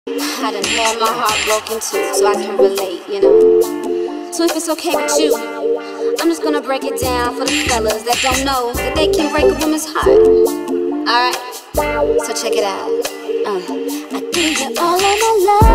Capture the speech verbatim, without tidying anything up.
I done had my heart broken too, so I can relate, you know. So if it's okay with you, I'm just gonna break it down for the fellas that don't know that they can break a woman's heart. Alright, so check it out. uh, I gave you all of my love,